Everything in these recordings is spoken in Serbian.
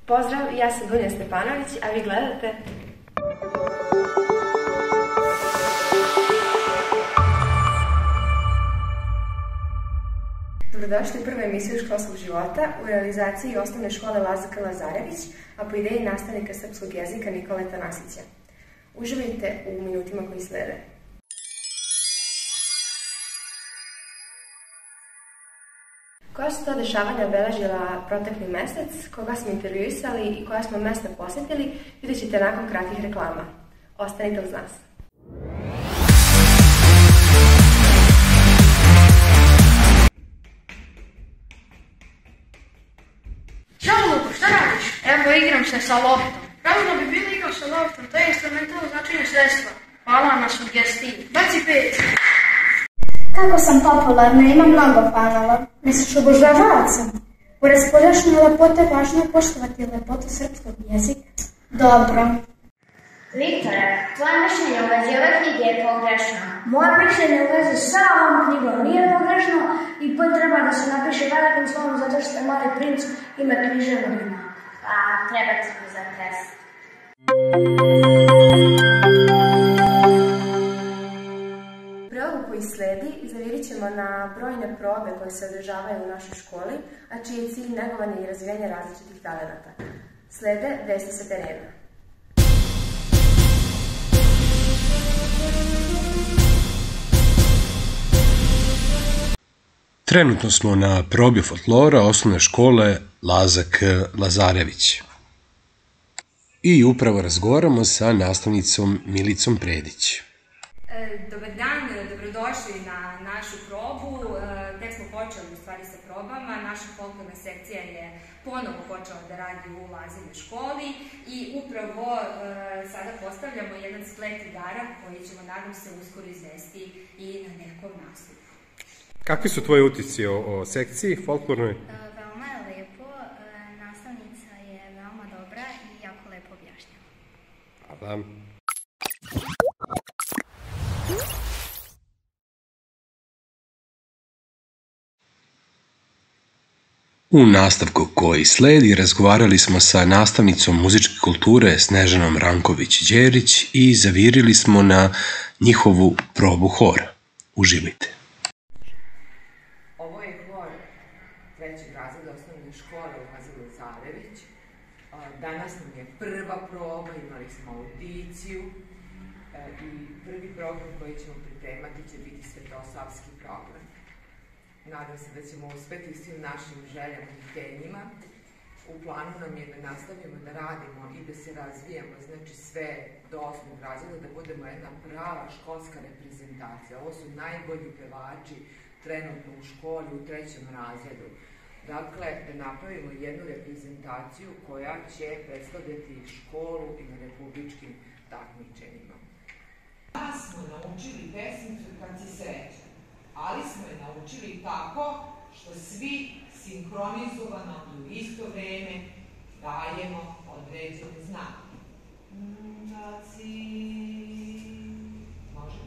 Pozdrav, ja sam Dunja Stepanović, a vi gledate... Dobrodošli u prvu emisiju Školskog života u realizaciji osnovne škole Lazar Lazarević, a po ideji nastavnika srpskog jezika Nikole Tanasića. Uživajte u minutima koji slede. Koja su to dešavanja obeležila protekli mesec, koga smo intervjuisali i koja smo mesta posetili, vidjet ćete nakon kratkih reklama. Ostanite uz nas. Ćao Luko, šta radiš? Evo igram se sa loptom. Pravno bi bilo igrao sa loptom, to je instrumentalno značenje sredstva. Hvala na sugestiji. Baci 5. Kako sam popularna, imam mnogo fanova. Misliš obožavac sam? Pored spoljašnje lepote važno je poštovati lepotu srpskog jezika. Dobro. Viktore, tvoje mišljenje u vezi ove knjige je pogrešno. Moje mišljenje u vezi sa ovom knjigom nije pogrešno i treba da se napiše velikim slovom zato što je Mali princ ime književnog ima. Pa, treba ti za test. U prilogu koji sledi zavirit ćemo na brojne probe koje se održavaju u našoj školi, a čiji je cilj negovanje i razvijanje različitih talenata. Slede vesti sa terena. Trenutno smo na probi folklora osnovne škole Lazar Lazarević. I upravo razgovaramo sa nastavnicom Milicom Predić. Dobar dan, dobrodošli na našu probu. Tek smo počeli u stvari sa probama. Naša folklorna sekcija je ponovo počela da radi u Lazarevoj školi i upravo sada postavljamo jedan splet igara koji ćemo, nadam se, uskoro izvesti i na nekom naslovu. Kakvi su tvoji utisci o sekciji folklornoj? Veoma je lepo, nastavnica je veoma dobra i jako lepo objašnjava. Hvala. U nastavku koji sledi razgovarali smo sa nastavnicom muzičke kulture Snežanom Ranković-Đerić i zavirili smo na njihovu probu hora. Uživajte. Ovo je hor trećeg razreda osnovne škole Lazar Lazarević. Danas nam je prva proba, imali smo audiciju i prvi program koji ćemo pripremati će biti svetosavski program. Nadam se da ćemo uspeti svim našim željama i htenjima. U planu nam je da nastavimo da radimo i da se razvijamo, znači sve do 8. razreda, da budemo jedna prava školska reprezentacija. Ovo su najbolji pevači trenutno u školi u 3. razredu. Dakle, da napravimo jednu reprezentaciju koja će predstavljati školu i na republičkim takmičenjima. Danas smo naučili pesmicu Kad si srećan, ali smo je naučili tako što svi sinhronizovano i u isto vreme dajemo određene znake. Kad si... Može?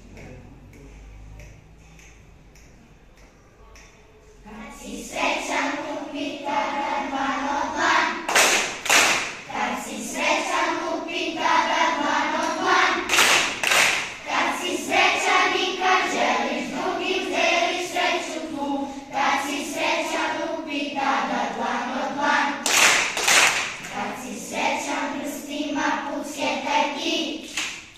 Kad si srećan kupi tada dlan od dlan. Kad si srećan kupi tada dlan od dlan. Kad si srećan i kad želiš drugim deliš sreću tu. Kad si srećan kupi tada dlan od dlan. Kad si srećan prstima puckjetaj ti.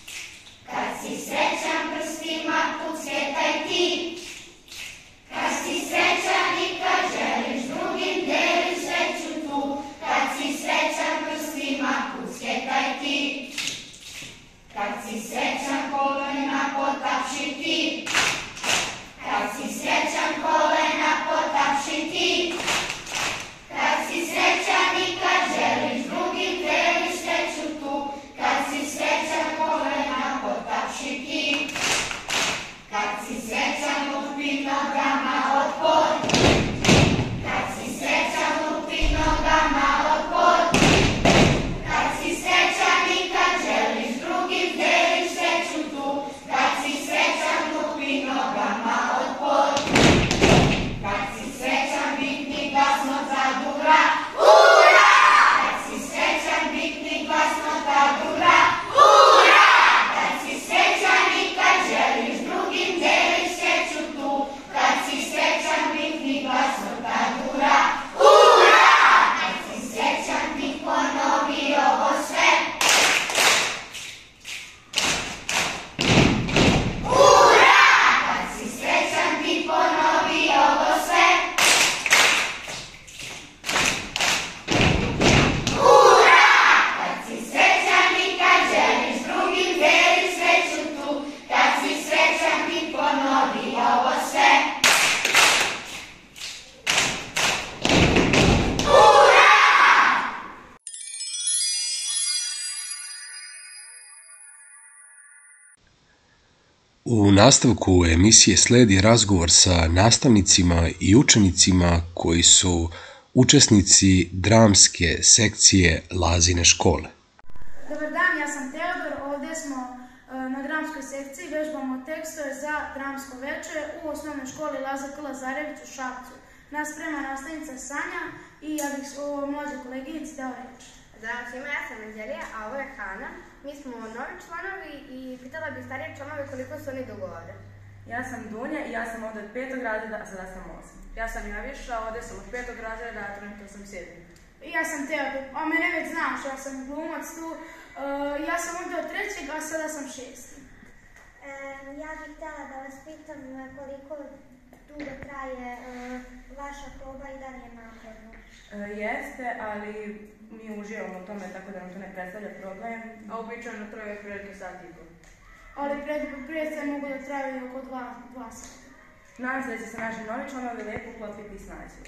U nastavku emisije sledi razgovor sa nastavnicima i učenicima koji su učesnici dramske sekcije Lazine škole. Dobar dan, ja sam Teodor, ovdje smo na dramskoj sekciji, vežbamo tekstove za dramsko veče u osnovnoj školi Laza K. Lazarević u Šapcu. Nas sprema nastavnica Sanja i ja bih o mlađoj koleginici dao reč. Zdravo svima, ja sam Anđelija, a ovo je Hana. Mi smo novi članovi i pitala bih starije članove koliko su oni dugo ovde. Ja sam Dunja i ja sam ovde od 5. razreda, a sada sam 8. Ja sam Javiša, ovde sam od 5. razreda, a trenutno sam 7. Ja sam Teodor, a mene već znaš, ja sam glumac tu. Ja sam ovde od 3. a sada sam 6. Ja bih htjela da vas pitam koliko dugo traje vaša proba i da li je naporno. Jeste, ali mi uživamo u tome, tako da nam to ne predstavlja problem. A običajno traje otprilike sat i pol. Ali predstave mogu da traju oko 2 sata. Nadam se da će se naši novi članovi lepo uklopiti i snaći.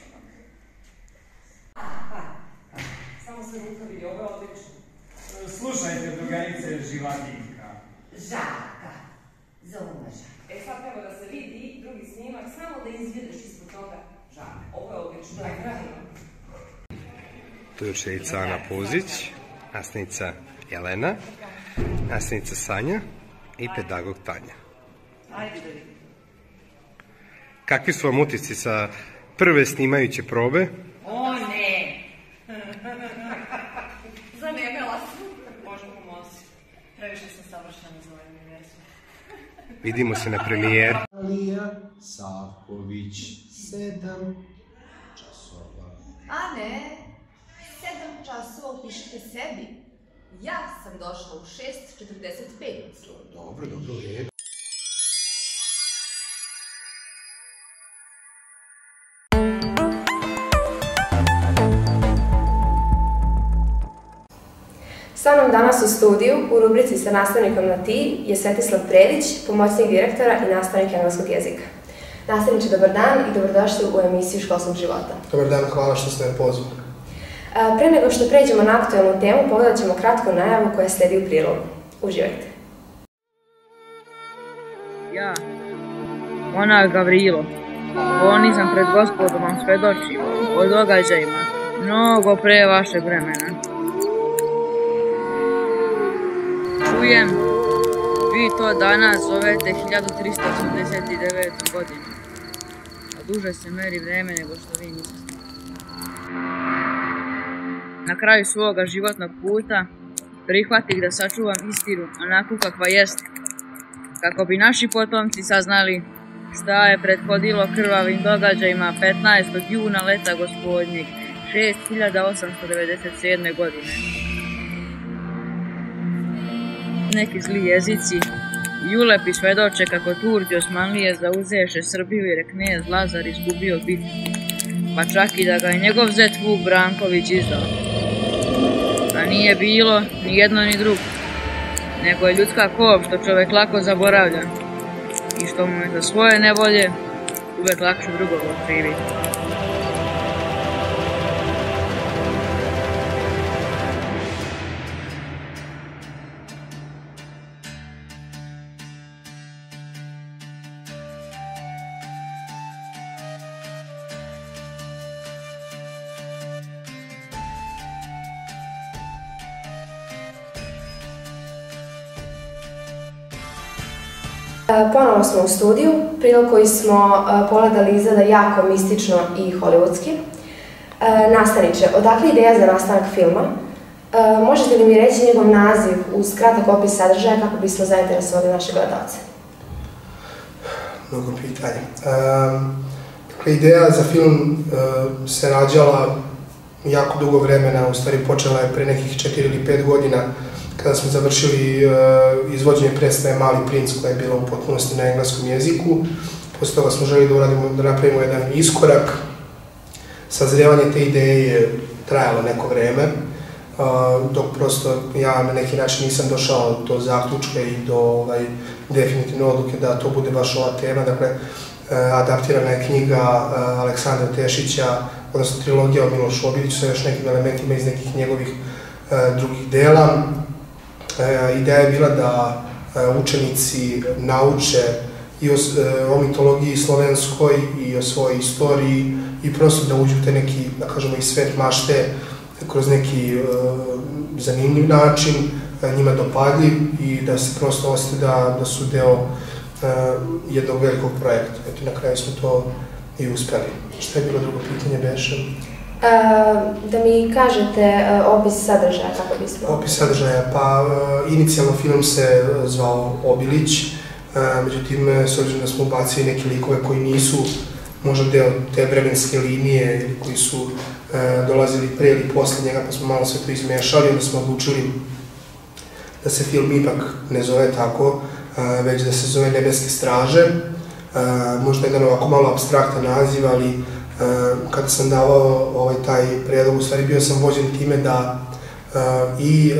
Samo se ruka vidi, ovo je odlično. Slušajte, drugarice Živatinka. Žaka. Zovu me Žaka. Sad treba da se vidi drugi snimak, samo da izvidiš ispod toga Žaka. Ovo je odlično. Tu je učenica Ana Puzić, nastavnica Jelena, nastavnica Sanja i pedagog Tanja. Ajde da vidim. Kakvi su vam utisci sa prve snimajuće probe? O ne! Zanimala sam. Možda pomozi. Previše sam savršena za ovaj univerzum. Vidimo se na premijer. Alija Savković, 7 časova. A ne, 7 časova upišite sebi. Ja sam došla u 6:45. Dobro, u redu. Sa mnom danas u studiju, u rubrici sa nastavnikom na ti, je Svetislav Predić, pomoćnik direktora i nastavnik engleskog jezika. Nastavniče, dobar dan i dobrodošli u emisiju Školskog života. Dobar dan, hvala što ste me pozvali. Pre nego što pređemo na aktuelnu temu, pogledat ćemo kratku najavu koja sledi u prilogu. Uživajte. Ja, monah Gavrilo, ponizam pred Gospodom vam svedočim o događajima mnogo pre vašeg vremena. Čujem, vi to danas zovete 1389. godinu, a duže se meri vreme nego što vi mislite. Na kraju svoga životnog puta prihvatih da sačuvam istinu onako kakva jeste, kako bi naši potomci saznali šta je prethodilo krvavim događajima 15. juna leta gospodnjeg 6897. godine. Neki zli jezici i ulepi svedoče kako Turci Osmanlije zauzeše Srbiju jer je knez Lazar izgubio bitku, pa čak i da ga je njegov zet Vuk Branković izdao. A nije bilo ni jedno ni drugo, nego je ljudska kov što čovek lako zaboravlja i što mu je za svoje nevolje uvek lakše drugog okriviti. Ponovo smo u studiju, prilog koji smo pogledali izgleda jako mistično i hollywoodski. Nastavniče, odakle ideja za nastanak filma? Možete li mi reći njegov naziv uz kratak opis sadržaja kako bismo zainteresovali naše gledalce? Mnogo pitanja. Ideja za film se rađala jako dugo vremena, u stvari počela je pre nekih 4 ili 5 godina kada smo završili izvođenje predstave Mali princ koja je bila u potpunosti na engleskom jeziku. Posle toga smo želi da napravimo jedan iskorak. Sazrevanje te ideje je trajalo neko vreme, dok prosto ja na neki način nisam došao do zaključka i do definitivne odluke da to bude baš ova tema. Dakle, adaptirana je knjiga Aleksandra Tešića, odnosno trilogija o Milošu Obiliću sa još nekim elementima iz nekih njegovih drugih dela. Ideja je bila da učenici nauče i o mitologiji slovenskoj i o svojoj istoriji i prosto da uđu te neki, da kažemo, i svet mašte kroz neki zanimljiv način, njima dopadljiv i da se prosto osjeti da su deo jednog velikog projekta. Eto, na kraju smo to i uspeli. Šta je bilo drugo pitanje, Beše? Da mi kažete opis sadržaja, kako bismo... Opis sadržaja, pa inicijalno film se zvao Obilić, međutim, s obzirom da smo ubacili neke likove koji nisu možda deo te vremenske linije ili koji su dolazili pre ili posle njega, pa smo malo sve to izmešali, onda smo odlučili da se film ipak ne zove tako, već da se zove Nebeske straže. Možda jedan ovako malo apstraktan naziv, ali kada sam davao taj predlog, u stvari bio sam vođen time da i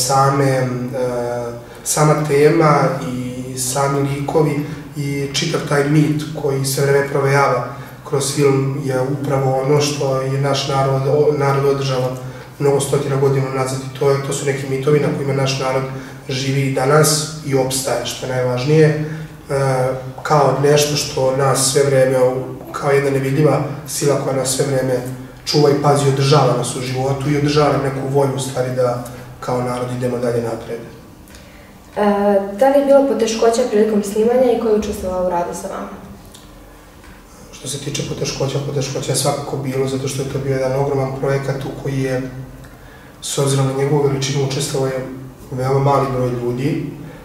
sama tema i sami likovi i čitav taj mit koji sve vreme provejava kroz film je upravo ono što je naš narod održava mnogo stotina godina nazad i to su neki mitovi na kojima naš narod živi i danas i opstaje, što je najvažnije, kao nešto što nas sve vreme, kao jedna nevidljiva sila koja nas sve vreme čuva i pazi i održava nas u životu i održava neku volju u stvari da kao narod idemo dalje napred. Da li je bilo poteškoća prilikom snimanja i ko je učestvovao u radu sa vama? Što se tiče poteškoća je svakako bilo, zato što je to bio jedan ogroman projekat u koji je, s obzirom na njegovu veličinu, učestvovao je veoma mali broj ljudi.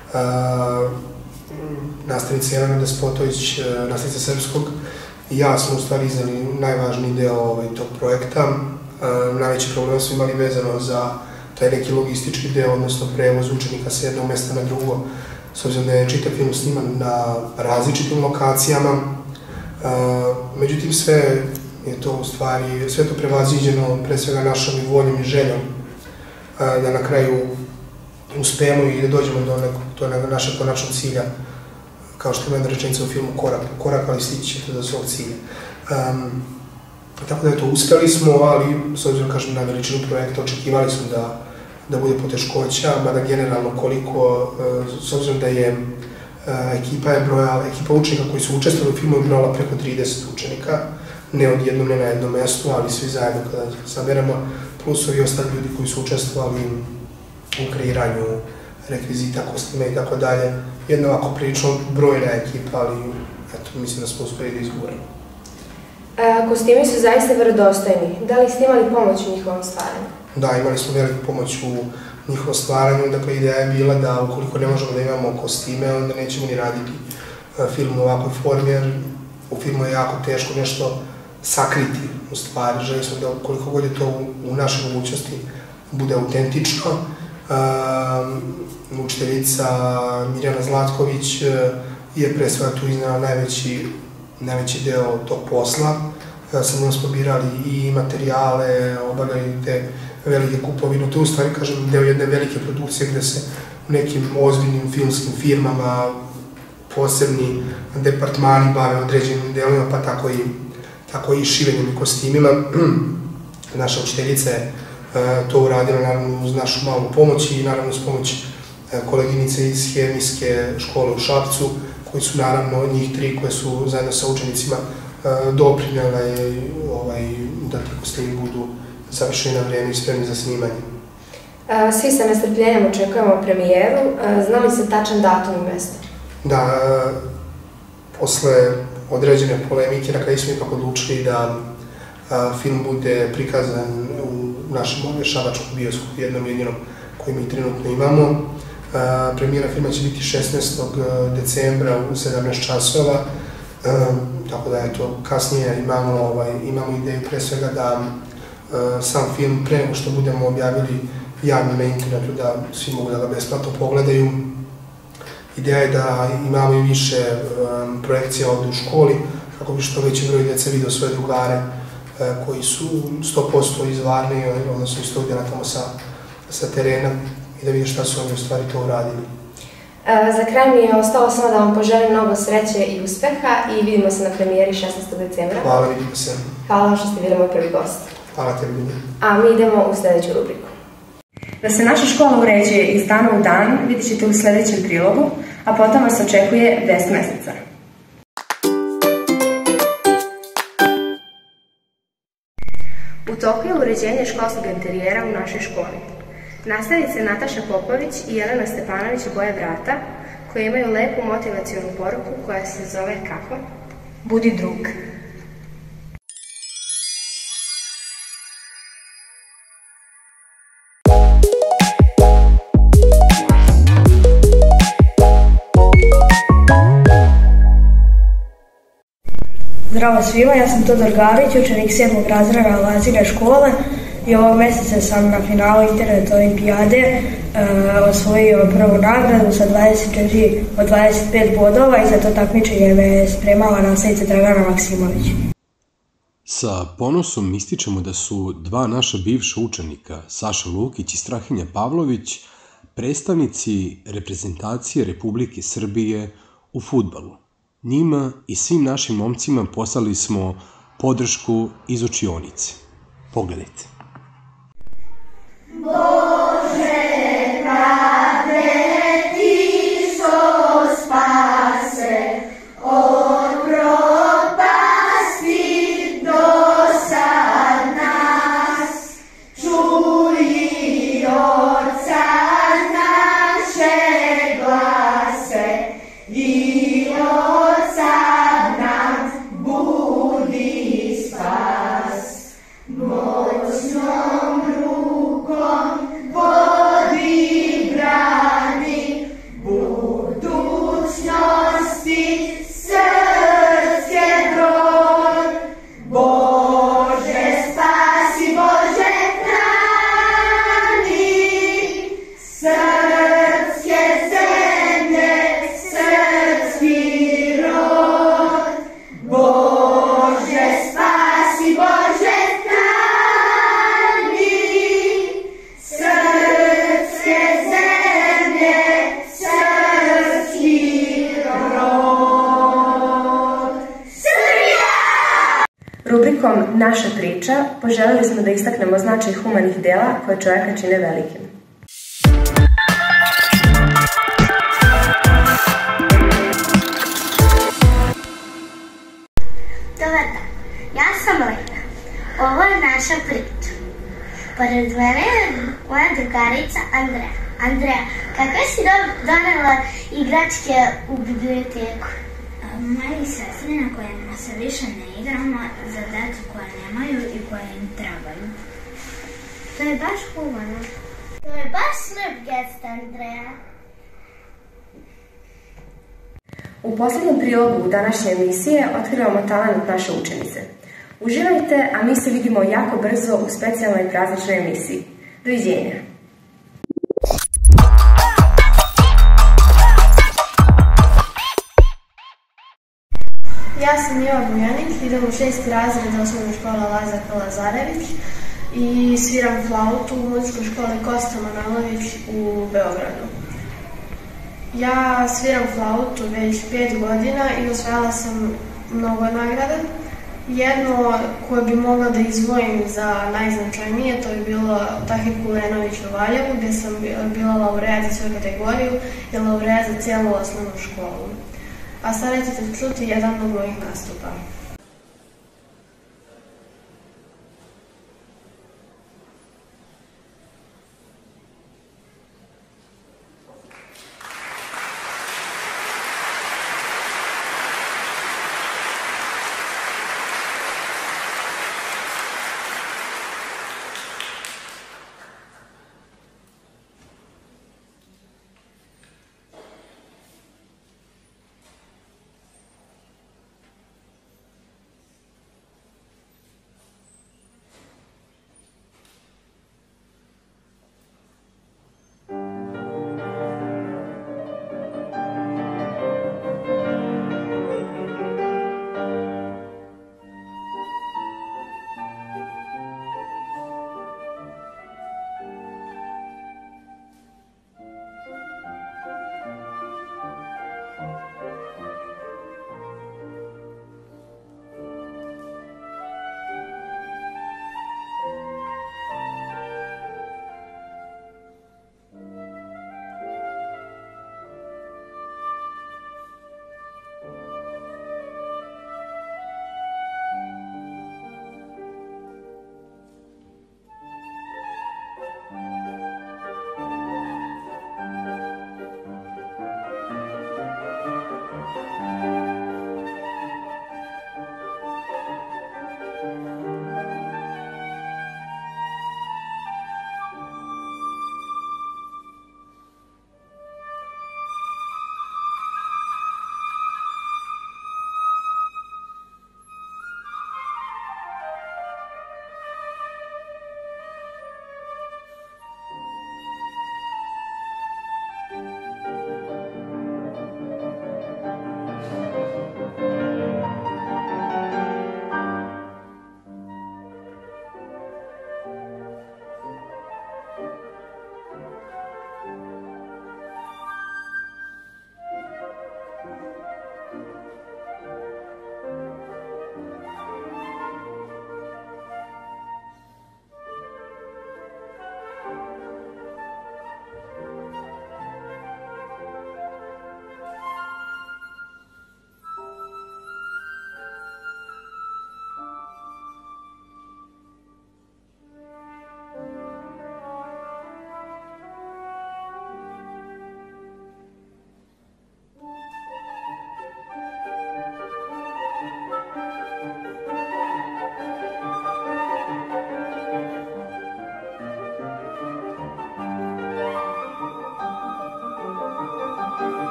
Nastavnica Jelena Despotović, nastavnica srpskog, i ja smo u stvari iznali najvažniji deo tog projekta. Najveći problem smo imali vezano za taj neki logistički deo, odnosno prevoz učenika sa jednog mesta na drugo, s obzirom da je čitav film sniman na različitim lokacijama. Međutim, sve je to u stvari, sve to prevaziđeno pre svega našom i voljom i željom da na kraju uspemo i da dođemo do našeg konačnog cilja, kao što ima jedna rečenica u filmu korak, ali stići ćete do svog cilja. Tako da eto, uspeli smo, ali s obzirom, kažem, na veličinu projekta očekivali smo da bude poteškoća, mada generalno koliko, s obzirom da je ekipa učenika koji su učestvovali u filmu je brojala preko 30 učenika, ne odjednom, ne na jednom mestu, ali svi zajedno kada saberemo, plus ovi ostali ljudi koji su učestvovali u kreiranju rekvizita, kostima i tako dalje. Jedna ovako prilično brojna ekipa, ali eto, mislim da smo uspeli da izguramo. Kostimi su zaista verodostojni. Da li ste imali pomoć u njihovom stvaranju? Da, imali smo veliku pomoć u njihovom stvaranju. Dakle, ideja je bila da ukoliko ne možemo da imamo kostime, onda nećemo ni raditi film u ovakvoj formi, jer u filmu je jako teško nešto sakriti u stvari. Želi smo da koliko god je to u našoj mogućnosti bude autentično. Učiteljica Mirjana Zlatković je pre svega tu iznala najveći deo tog posla. Sa njom smo birali i materijale, obavljali te velike kupovine. To je u stvari, kažem, deo jedne velike produkcije gde se u nekim ozbiljnim filmskim firmama posebni departmani bave određenim delovima, pa tako i šivenjem i kostimima. Naša učiteljica je to uradila naravno uz našu malu pomoć i naravno uz pomoć koleginice iz hemijske škole u Šapcu, koji su naravno njih 3 koje su zajedno sa učenicima doprinjale da ti kostimi budu završeni na vreme i spremni za snimanje. Svi sa nestrpljenjem očekujemo premijeru. Zna li se tačan datum i mesto? Da, posle određene polemike na kraju smo ipak odlučili da film bude prikazan u našem šabačkom bioskopu, jednom jedinom koji mi trenutno imamo. Premijera filma će biti 16. decembra u 17 časova, tako da eto, kasnije imamo ideju pre svega da sam film, pre nego što budemo objavili javno na internetu, da svi mogu da ga besplatno pogledaju. Ideja je da imamo i više projekcija ovde u školi, kako bi što veći broj djece vidio svoje drugare koji su 100% iz Varne, odnosno iz studijana tamo sa terena i da vidi šta su oni u stvari to uradili. Za kraj mi je ostalo samo da vam poželim mnogo sreće i uspeha i vidimo se na premijeri 16. decembra. Hvala, vidimo se. Hvala što ste bili moj prvi gost. Hvala tebi. A mi idemo u sledeću rubriku. Da se naša škola uređuje iz dana u dan vidjet ćete u sledećem prilogu, a potom vas očekuje vest meseca. U toku je uređenje školskog interijera u našoj školi. Nastavnice Nataša Popović i Jelena Stepanović boje vrata, koje imaju lepu motivacionu poruku koja se zove kako? Budi drug. Zdravo svima, ja sam Todor Garić, učenik 7. razreda Lazine škole i ovog meseca sam na finalu internet olimpijade osvojio prvu nagradu sa 24 od 25 bodova i za to takmičenje me spremala nastavnica Dragana Maksimović. Sa ponosom ističemo da su dva naša bivša učenika, Saša Lukić i Strahinja Pavlović, predstavnici reprezentacije Republike Srbije u fudbalu. Njima i svim našim momcima poslali smo podršku iz učionice. Pogledajte. Bože pravde, ti što spase od propasti dosad nas, čuj Oca naše glase i moćnom rukom vodi brani budućnosti srpske broj. Bože spasi, Bože hrani srpske zemlje, srpski rod. Bože spasi, Bože Rubrikom Naša priča poželeli smo da istaknemo značaj humanih dela koje čoveka čine velikim. Dobar dan, ja sam Lena. Ovo je naša priča. Pored mene je moja drugarica Andreja. Andreja, kakve si donela igračke u biblioteku? Moji sestri na kojima se više ne igramo, za decu koje nemaju i koje im trebaju. To je baš humano. To je baš lep gest, Andreja. U poslednjem prilogu današnje emisije otkrivamo talent naše učenice. Uživajte, a mi se vidimo jako brzo u specijalnoj prazničnoj emisiji. Doviđenja! Ja sam Iva Bujanik, idem u 6. razred osnovne škole Lazar Lazarević i sviram flautu u muzičkoj školi Kosta Manojlović u Beogradu. Ja sviram flautu već 5 godina i osvajala sam mnogo nagrada. Jedno koje bi mogla da izdvojim za najznačajnije, to je bilo Tahir Kulenović u Valjevu, gde sam bila laureat za svoju kategoriju i laureat za cijelu osnovnu školu. A sada ćete čuti jedan od mojih nastupa.